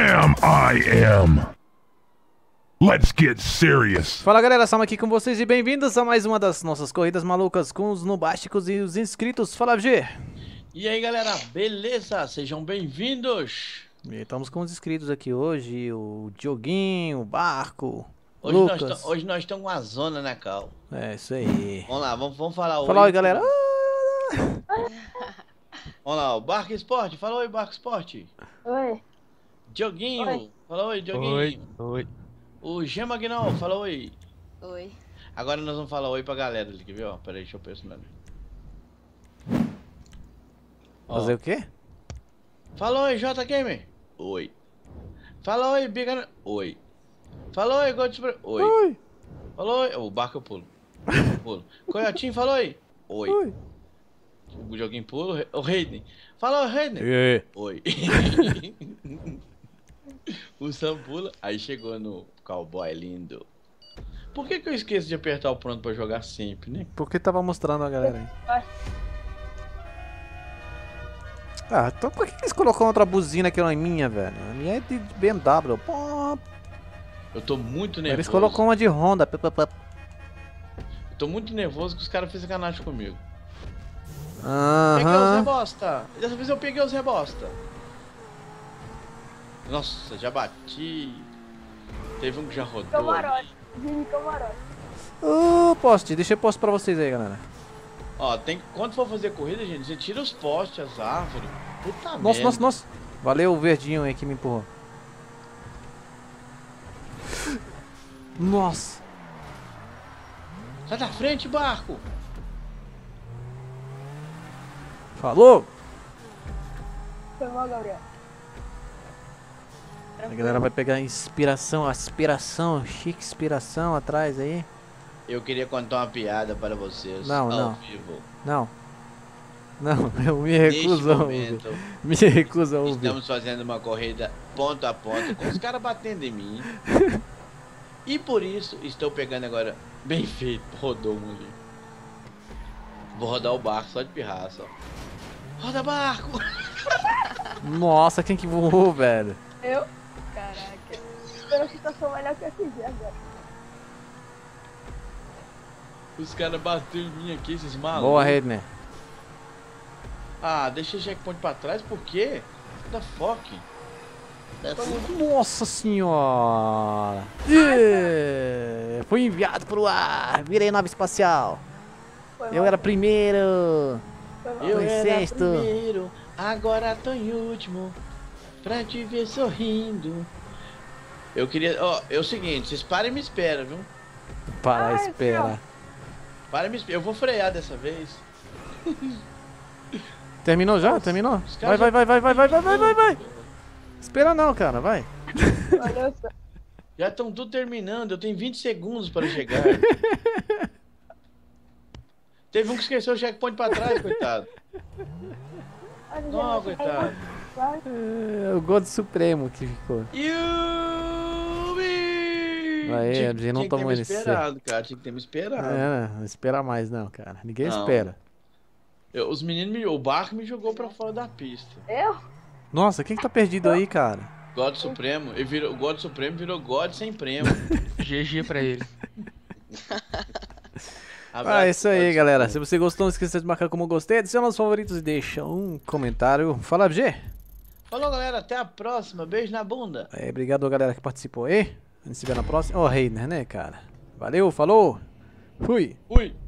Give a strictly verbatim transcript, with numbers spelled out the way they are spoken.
Bam, I am. Let's get serious. Fala galera, estamos aqui com vocês e bem-vindos a mais uma das nossas corridas malucas com os nubásticos e os inscritos. Fala, G. E aí galera, beleza? Sejam bem-vindos. E estamos com os inscritos aqui hoje, o Dioguinho, o Barco, Hoje Lucas. nós, tam, hoje nós estamos com a zona, né, Cal? É, isso aí. Vamos lá, vamos, vamos falar hoje. Fala oi, galera. Vamos lá, o Barco Esporte. Fala oi, Barco Esporte. Oi. Dioguinho. Oi. Fala oi, Dioguinho. Oi, oi. O Gema Guinal, fala oi. Oi. Agora nós vamos falar oi pra galera ali, quer ver? Ó, peraí, deixa eu pensar. Fazer o quê? Fala oi, J Gamer. Oi. Fala oi, Bigana. Oi. Fala oi, God Super. Oi. Oi. Fala oi. O Barco eu pulo. Eu pulo. Coiotinho, fala oi. Oi. Oi. O joguinho pulo. O Hayden. Fala oi, Hayden. E aí? Oi. O Sam pula. Aí chegou no cowboy lindo. Por que que eu esqueço de apertar o pronto pra jogar sempre, né? Porque tava mostrando a galera aí. Vai. Ah, então por que eles colocam outra buzina que não é minha, velho? A minha é de B M W. Pô, Eu tô muito nervoso. eles colocam uma de Honda. P, p, p. Eu tô muito nervoso que os caras fez sacanagem comigo. Peguei os Aham. rebosta. Dessa vez eu peguei os rebosta. Nossa, já bati. Teve um que já rodou. Camarote. Vini camarote. Ô, poste, deixa eu posto pra vocês aí, galera. Ó, tem que, quando for fazer corrida, gente, você tira os postes, as árvores. Puta Nossa, merda. nossa, nossa. Valeu o verdinho aí que me empurrou. Nossa. Sai da frente, Barco. Falou. Foi mal, Gabriel. A galera vai pegar inspiração, aspiração, chique inspiração atrás aí. Eu queria contar uma piada para vocês. Não, ao não. vivo. Não. Não, eu me Neste recuso a ouvir. momento, Me recuso a ouvir. estamos fazendo uma corrida ponto a ponto, com os caras batendo em mim. E por isso, estou pegando agora, bem feito, rodou um ali. Vou rodar o barco só de pirraça, ó. Roda, barco! Nossa, quem que voou, velho? Eu? Caraca. Espero que situação melhor que eu fiz agora. Os caras bateram em mim aqui, esses malucos. Boa, Redner. Ah, deixa o checkpoint pra trás, por quê? Da foque. Nossa senhora. Yeah. Fui enviado pro ar. Virei nave espacial. Foi Eu mal. era primeiro. Foi mal. Eu Foi era sexto. primeiro, agora tô em último, pra te ver sorrindo. Eu queria, ó, é o seguinte, vocês parem e me esperam, viu? Para Ai, esperar. Parem e me esperam, eu vou frear dessa vez. Terminou já? Terminou? Os Vai, caras vai, já- vai, vai, vai, vai, vai, vai, vai, vai. Espera não, cara, vai. Olha só. Já estão tudo terminando, eu tenho vinte segundos para chegar. Teve um que esqueceu o checkpoint pra trás, coitado. Olha, Não, gente, coitado. vai. É o God Supremo que ficou. Yubi! Aí, Tinha- a gente não tinha que ter tomou me N C. esperado, cara, tinha que ter me esperado. É, não espera mais não, cara. Ninguém Não. espera. Eu- os meninos, me, o barco me jogou pra fora da pista. Eu? Nossa, quem que tá perdido aí, cara? God Supremo, ele virou, o God Supremo virou God sem prêmio. G G pra ele. Ah, é isso aí, God galera. Se Supremo. você gostou, não esqueça de marcar como gostei, adiciona os favoritos e deixa um comentário. Fala, G. Falou, galera, até a próxima. Beijo na bunda. É, obrigado, galera, que participou aí. A gente se vê na próxima. Ó, oh, Reiner, né, cara? Valeu, falou. Fui. Fui.